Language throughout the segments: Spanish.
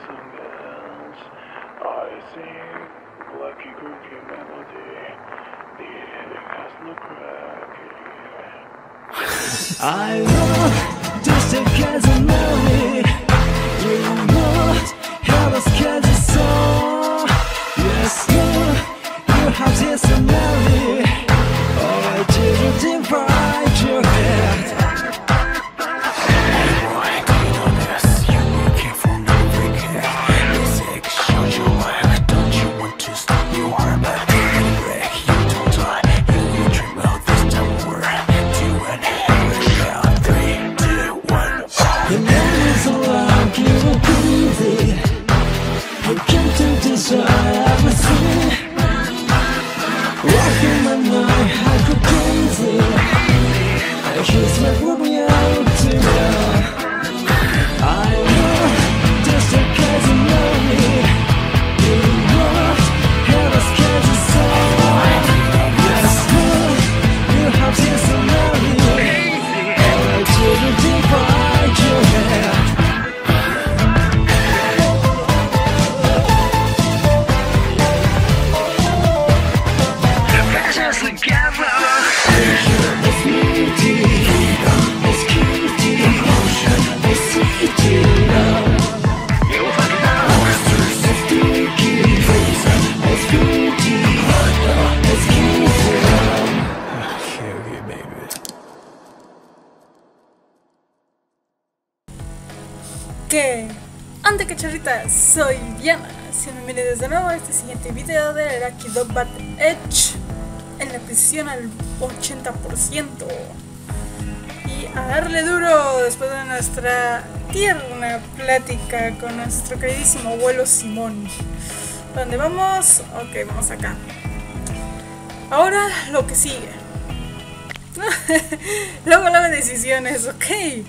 songs. I sing lucky groovy melody. The ending has no crack. I love just a casualty. You want have a schedule song. Yes, you have this melody. Oh, I didn't divide your head. ¿Qué? Ante cacharritas, soy Diana. Sean bienvenidos de nuevo a este siguiente video de Lucky Dog Battle Edge en la precisión al 80% y a darle duro después de nuestra tierna plática con nuestro queridísimo abuelo Simón. ¿Dónde vamos? Ok, vamos acá. Ahora lo que sigue. Luego la decisiones, ok.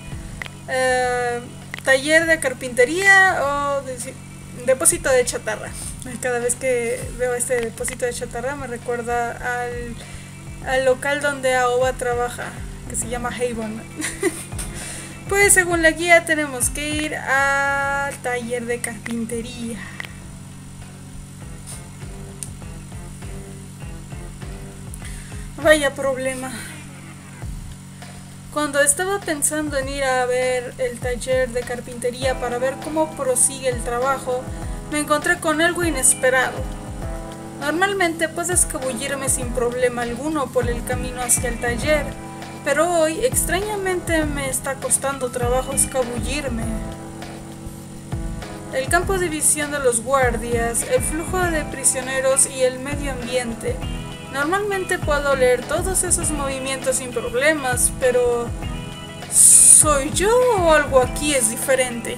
Taller de carpintería o depósito de chatarra. Cada vez que veo este depósito de chatarra me recuerda al local donde Aoba trabaja, que se llama Haven. Pues según la guía tenemos que ir al taller de carpintería. Vaya problema. Cuando estaba pensando en ir a ver el taller de carpintería para ver cómo prosigue el trabajo, me encontré con algo inesperado. Normalmente puedo escabullirme sin problema alguno por el camino hacia el taller, pero hoy extrañamente me está costando trabajo escabullirme. El campo de visión de los guardias, el flujo de prisioneros y el medio ambiente. Normalmente puedo leer todos esos movimientos sin problemas, pero ¿soy yo o algo aquí es diferente?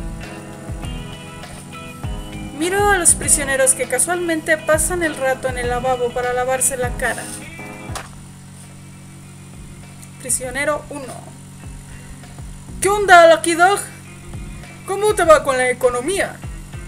Miro a los prisioneros que casualmente pasan el rato en el lavabo para lavarse la cara. Prisionero 1. ¿Qué onda, Lucky Dog? ¿Cómo te va con la economía?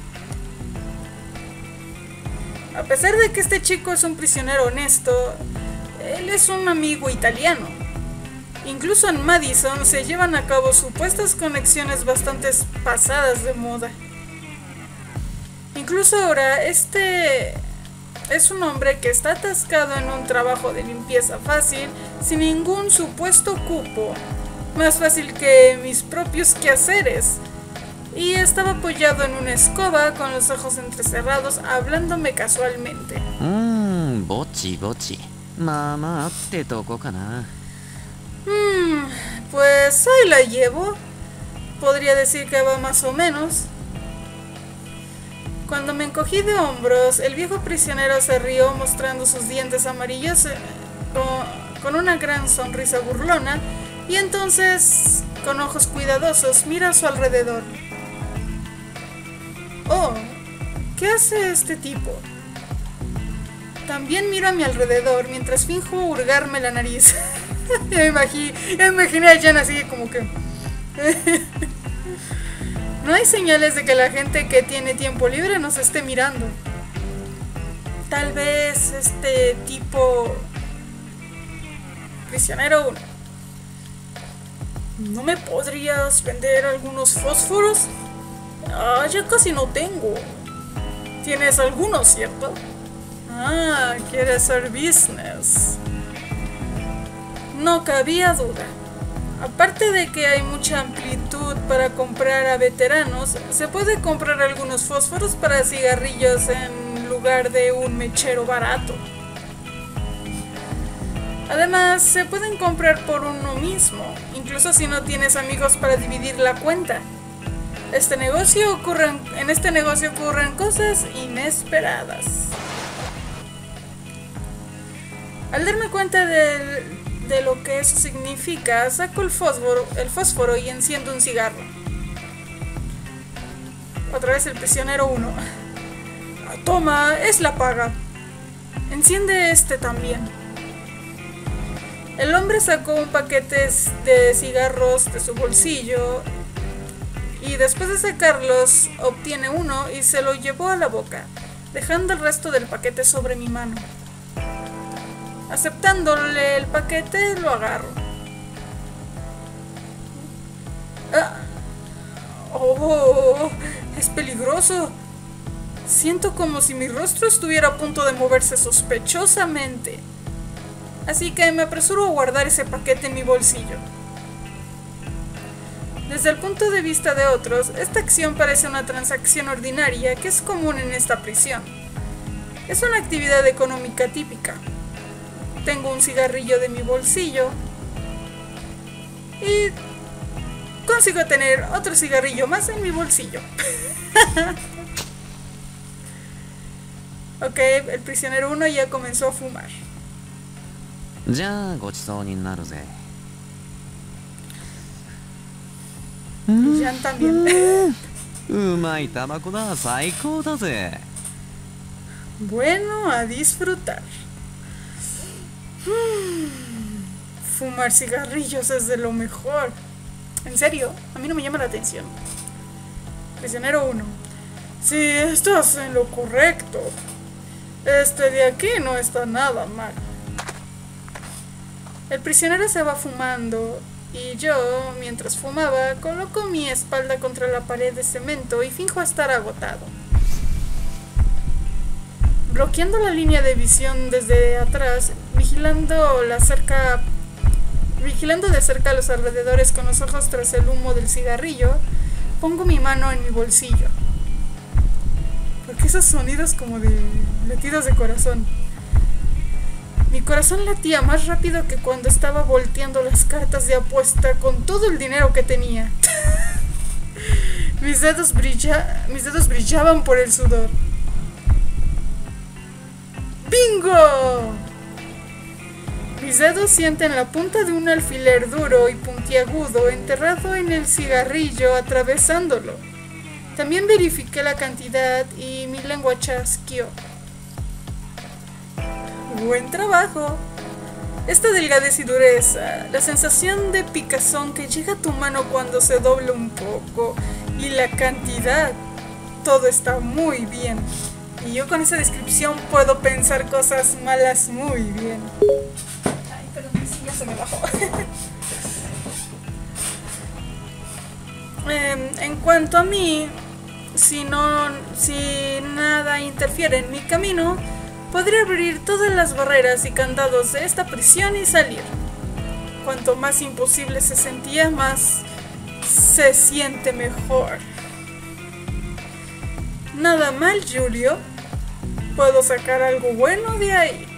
A pesar de que este chico es un prisionero honesto, él es un amigo italiano. Incluso en Madison se llevan a cabo supuestas conexiones bastante pasadas de moda. Incluso ahora este es un hombre que está atascado en un trabajo de limpieza fácil, sin ningún supuesto cupo, más fácil que mis propios quehaceres. Y estaba apoyado en una escoba con los ojos entrecerrados, hablándome casualmente. Bochi. Mamá, te tocó kana. Pues ahí la llevo. Podría decir que va más o menos. Cuando me encogí de hombros, el viejo prisionero se rió mostrando sus dientes amarillos con una gran sonrisa burlona, y entonces, con ojos cuidadosos, mira a su alrededor. Oh, ¿qué hace este tipo? También miro a mi alrededor mientras finjo hurgarme la nariz. Ya me imaginé a Jan así como que... No hay señales de que la gente que tiene tiempo libre nos esté mirando. Tal vez este tipo... Prisionero 1. ¿No me podrías vender algunos fósforos? Ah, ya casi no tengo. ¿Tienes alguno, cierto? Ah, quieres hacer business. No cabía duda. Aparte de que hay mucha amplitud para comprar a veteranos, se puede comprar algunos fósforos para cigarrillos en lugar de un mechero barato. Además, se pueden comprar por uno mismo, incluso si no tienes amigos para dividir la cuenta. En este negocio ocurren cosas inesperadas. Al darme cuenta de lo que eso significa, saco el fósforo y enciendo un cigarro. Otra vez el prisionero 1. Toma, es la paga. Enciende este también. El hombre sacó un paquete de cigarros de su bolsillo y después de sacarlos obtiene uno y se lo llevó a la boca, dejando el resto del paquete sobre mi mano. Aceptándole el paquete, lo agarro. ¡Oh! Es peligroso. Siento como si mi rostro estuviera a punto de moverse sospechosamente. Así que me apresuro a guardar ese paquete en mi bolsillo. Desde el punto de vista de otros, esta acción parece una transacción ordinaria que es común en esta prisión. Es una actividad económica típica. Tengo un cigarrillo de mi bolsillo y consigo tener otro cigarrillo más en mi bolsillo. Ok, el prisionero 1 ya comenzó a fumar. じゃあごちそうになるぜ。 Y Jan también. うまいタバコだ、最高だぜ。 Bueno, a disfrutar. Fumar cigarrillos es de lo mejor. En serio, a mí no me llama la atención. Prisionero 1. Sí, estás en lo correcto. Este de aquí no está nada mal. El prisionero se va fumando y yo, mientras fumaba, coloco mi espalda contra la pared de cemento y finjo estar agotado. Bloqueando la línea de visión desde atrás, vigilando de cerca a los alrededores con los ojos tras el humo del cigarrillo, pongo mi mano en mi bolsillo. Porque esos sonidos como de latidos de corazón. Mi corazón latía más rápido que cuando estaba volteando las cartas de apuesta con todo el dinero que tenía. Mis dedos brillaban por el sudor. ¡Bingo! Mis dedos sienten la punta de un alfiler duro y puntiagudo enterrado en el cigarrillo, atravesándolo. También verifiqué la cantidad y mi lengua chasqueó. Buen trabajo. Esta delgadez y dureza, la sensación de picazón que llega a tu mano cuando se dobla un poco y la cantidad, todo está muy bien. Y yo con esa descripción puedo pensar cosas malas muy bien. Ay, pero sí, ya se me bajó. En cuanto a mí, si nada interfiere en mi camino, podría abrir todas las barreras y candados de esta prisión y salir. Cuanto más imposible se sentía, más se siente mejor. Nada mal, Julio. Puedo sacar algo bueno de ahí.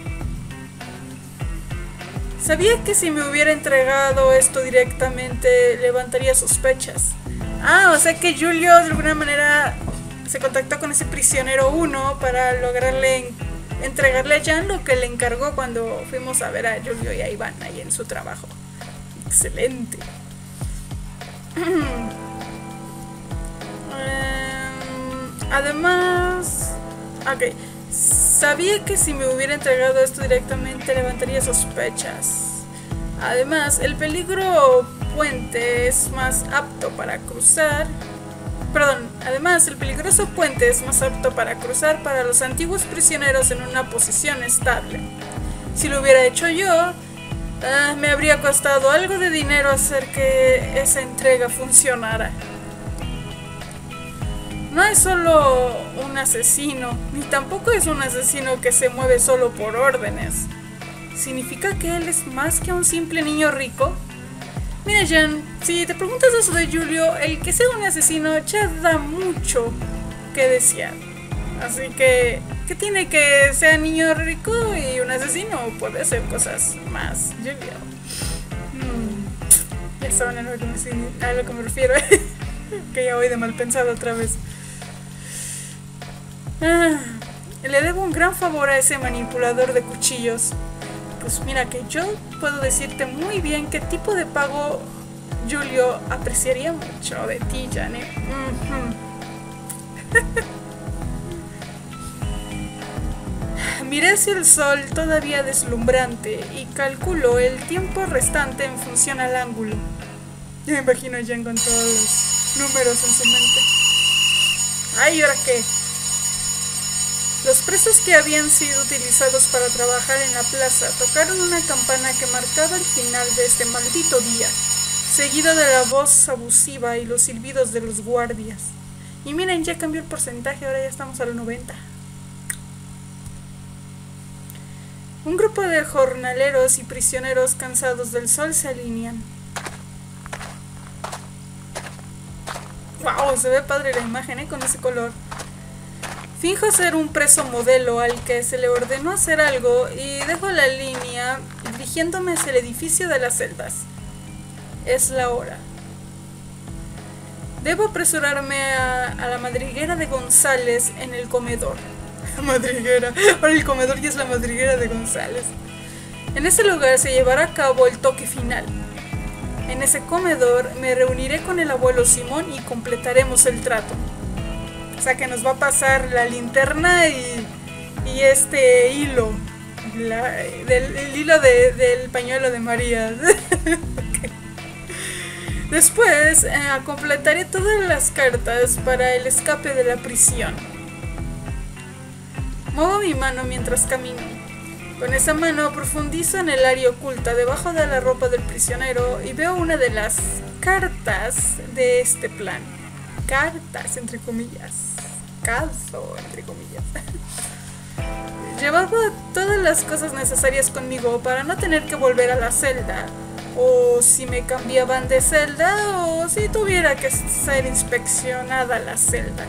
Sabía que si me hubiera entregado esto directamente, levantaría sospechas. Ah, o sea que Julio de alguna manera se contactó con ese prisionero 1 para lograrle entregarle a Jan lo que le encargó cuando fuimos a ver a Julio y a Iván ahí en su trabajo. Excelente. Además, ok, sabía que si me hubiera entregado esto directamente levantaría sospechas. Además, el peligroso puente es más apto para cruzar para los antiguos prisioneros en una posición estable. Si lo hubiera hecho yo, me habría costado algo de dinero hacer que esa entrega funcionara. no es solo un asesino, ni tampoco es un asesino que se mueve solo por órdenes. ¿Significa que él es más que un simple niño rico? Mira, Jan, si te preguntas eso de Julio, el que sea un asesino ya da mucho que desear. Así que, ¿qué tiene que sea niño rico y un asesino? Puede hacer cosas más, Julio. Ya saben a lo que me refiero. Que ya voy de mal pensado otra vez. Le debo un gran favor a ese manipulador de cuchillos. Pues mira que yo puedo decirte muy bien qué tipo de pago Julio apreciaría mucho de ti, Janet. Miré hacia el sol todavía deslumbrante y calculó el tiempo restante en función al ángulo. Yo me imagino a Jan con todos los números en su mente. ¡Ay, ahora qué! Los presos que habían sido utilizados para trabajar en la plaza tocaron una campana que marcaba el final de este maldito día, seguido de la voz abusiva y los silbidos de los guardias. Y miren, ya cambió el porcentaje, ahora ya estamos a los 90. Un grupo de jornaleros y prisioneros cansados del sol se alinean. ¡Wow! Se ve padre la imagen, con ese color. Finjo ser un preso modelo al que se le ordenó hacer algo y dejo la línea dirigiéndome hacia el edificio de las celdas. Es la hora. Debo apresurarme a la madriguera de González en el comedor. Madriguera. Ahora el comedor ya es la madriguera de González. En ese lugar se llevará a cabo el toque final. En ese comedor me reuniré con el abuelo Simón y completaremos el trato. O sea que nos va a pasar la linterna y este hilo. El hilo del pañuelo de María. Okay. Después completaré todas las cartas para el escape de la prisión. Muevo mi mano mientras camino. Con esa mano profundizo en el área oculta debajo de la ropa del prisionero y veo una de las cartas de este plan. Cartas, entre comillas. Caso, entre comillas. Llevaba todas las cosas necesarias conmigo para no tener que volver a la celda. O si me cambiaban de celda, o si tuviera que ser inspeccionada la celda.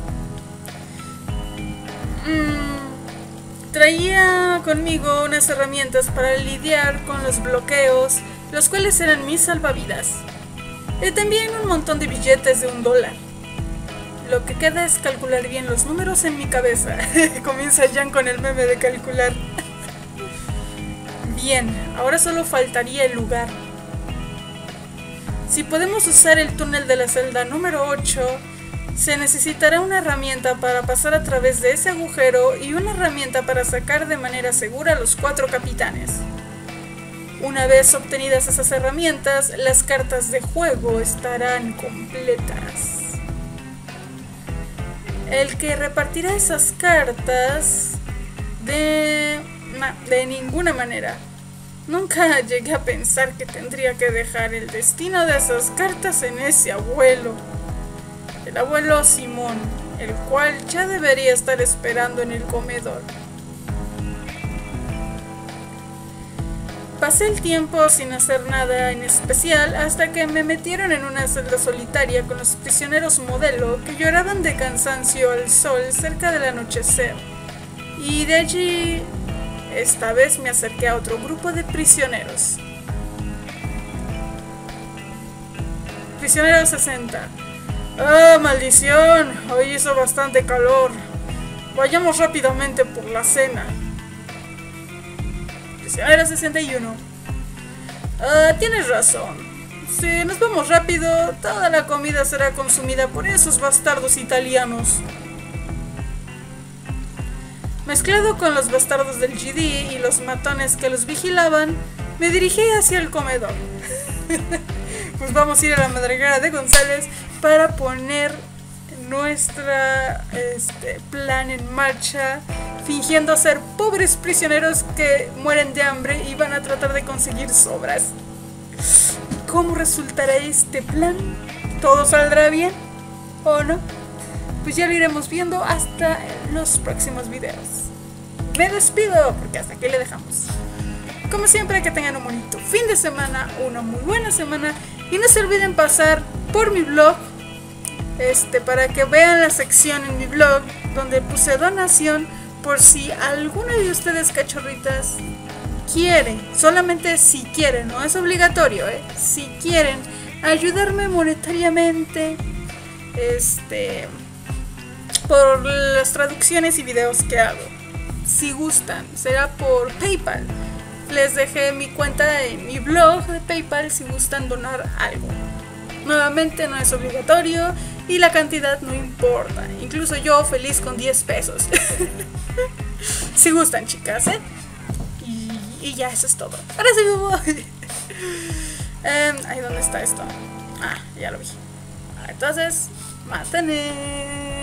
Traía conmigo unas herramientas para lidiar con los bloqueos, los cuales eran mis salvavidas. Y también un montón de billetes de $1. Lo que queda es calcular bien los números en mi cabeza. Comienza Jan con el meme de calcular. Bien, ahora solo faltaría el lugar. Si podemos usar el túnel de la celda número 8, se necesitará una herramienta para pasar a través de ese agujero y una herramienta para sacar de manera segura a los 4 capitanes. Una vez obtenidas esas herramientas, las cartas de juego estarán completas. El que repartirá esas cartas de ninguna manera. Nunca llegué a pensar que tendría que dejar el destino de esas cartas en ese abuelo. El abuelo Simón, el cual ya debería estar esperando en el comedor. Pasé el tiempo sin hacer nada en especial hasta que me metieron en una celda solitaria con los prisioneros modelo que lloraban de cansancio al sol cerca del anochecer. Y de allí, esta vez me acerqué a otro grupo de prisioneros. Prisionero 60. ¡Ah, maldición! Hoy hizo bastante calor. Vayamos rápidamente por la cena. Prisionero 61. Tienes razón. Si nos vamos rápido, toda la comida será consumida por esos bastardos italianos. Mezclado con los bastardos del GD y los matones que los vigilaban, me dirigí hacia el comedor. Pues vamos a ir a la madriguera de González para poner nuestra plan en marcha, fingiendo ser pobres prisioneros que mueren de hambre y van a tratar de conseguir sobras. ¿Cómo resultará este plan? ¿Todo saldrá bien o no? pues ya lo iremos viendo hasta los próximos videos. Me despido porque hasta aquí le dejamos. Como siempre, que tengan un bonito fin de semana, una muy buena semana, y no se olviden pasar por mi blog, para que vean la sección en mi blog donde puse donación, por si alguno de ustedes cachorritas quiere, solamente si quieren, no es obligatorio, si quieren ayudarme monetariamente, por las traducciones y videos que hago. Si gustan, será por PayPal. Les dejé mi cuenta en mi blog de PayPal si gustan donar algo. Nuevamente, no es obligatorio y la cantidad no importa. Incluso yo feliz con 10 pesos. Si gustan, chicas, y ya, eso es todo. Ahora sí me voy. Ahí, ¿dónde está esto? Ah, ya lo vi. Entonces, mátenme.